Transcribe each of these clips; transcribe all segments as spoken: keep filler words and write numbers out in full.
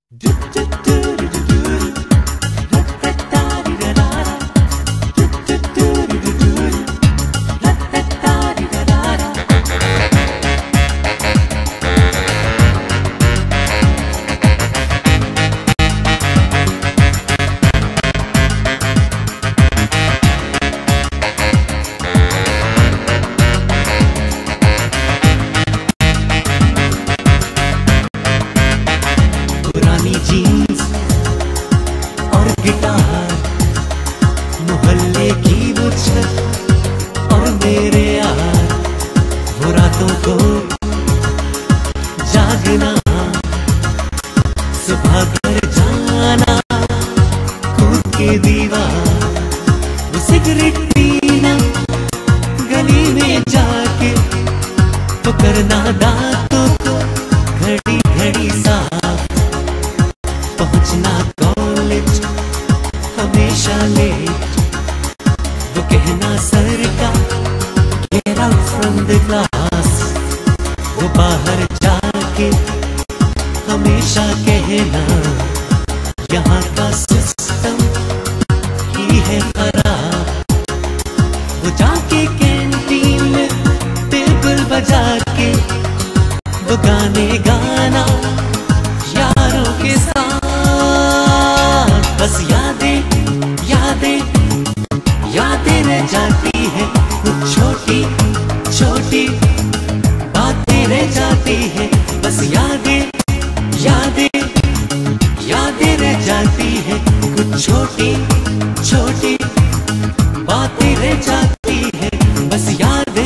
पुरानी जीन्स और गिटार, मोहल्ले की वो छत और मेरे यार, वो रातों को जागना, सुबह घर जाना, कूद के दीवार, वो सिगरेट पीना, गली में जाके तो करना दांतों को घड़ी घड़ी साफ, पहुंचना कॉलेज हमेशा लेट, वो कहना सर का get out from the class, वो बाहर जाके हमेशा कहना यहाँ का सिस्टम ही है खराब, वो जाके कैंटीन में टेबल बजा के वो गाने गाना यारों के साथ, बस यादें यादें यादें रह जाती है, कुछ छोटी छोटी बातें रह जाती है, बस यादें यादें यादें रह जाती है, कुछ छोटी छोटी बातें रह जाती है, बस यादें।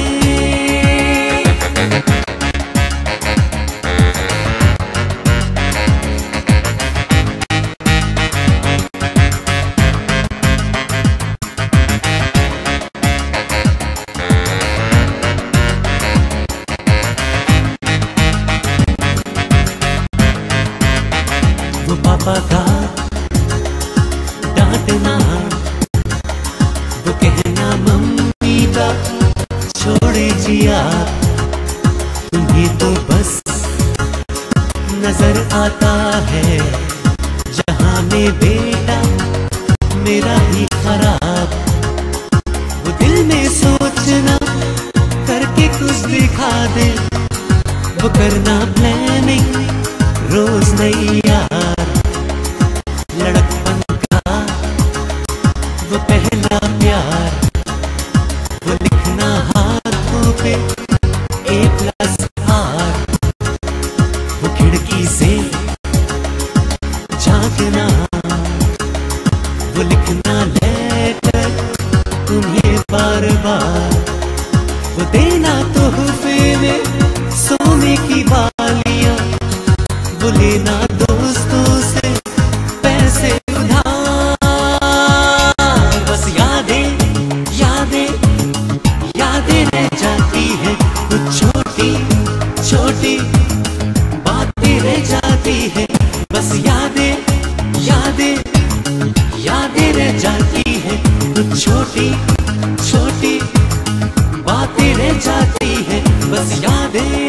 वो पापा का डांटना, वो कहना मम्मी का छोड़े जिया, तुम्हें तो बस नजर आता है जहां में बेटा मेरा ही खराब, वो दिल में सोचना करके कुछ दिखा दे, वो करना प्लानिंग रोज नहीं यार, लड़कपन का वो पहला प्यार, वो लिखना हाथों पे ए प्लस आर, वो खिड़की से झांकना, वो लिखना लेटर तुम्हें बार बार, वो देना तोहफे में सोने की बालियां, वो लेना दोस्तों से पैसे उधार, बस यादें यादें यादें रह जाती है, कुछ छोटी छोटी बातें रह जाती है, बस यादें यादें यादें रह जाती है, कुछ छोटी छोटी बातें रह जाती है, बस यादें।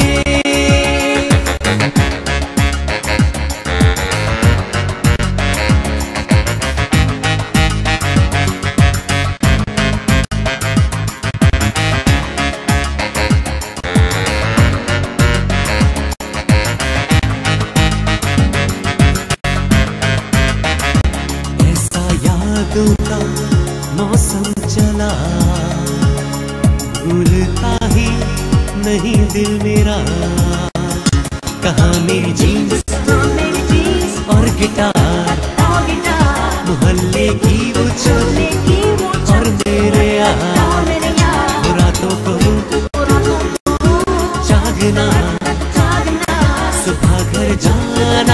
यादों का मौसम चला, भूलता ही नहीं दिल मेरा, कहाँ मेरी जीन्स और गिटार, मोहल्ले की वो छत और मेरे यार, वो रातों को जागना, सुबह घर जाना,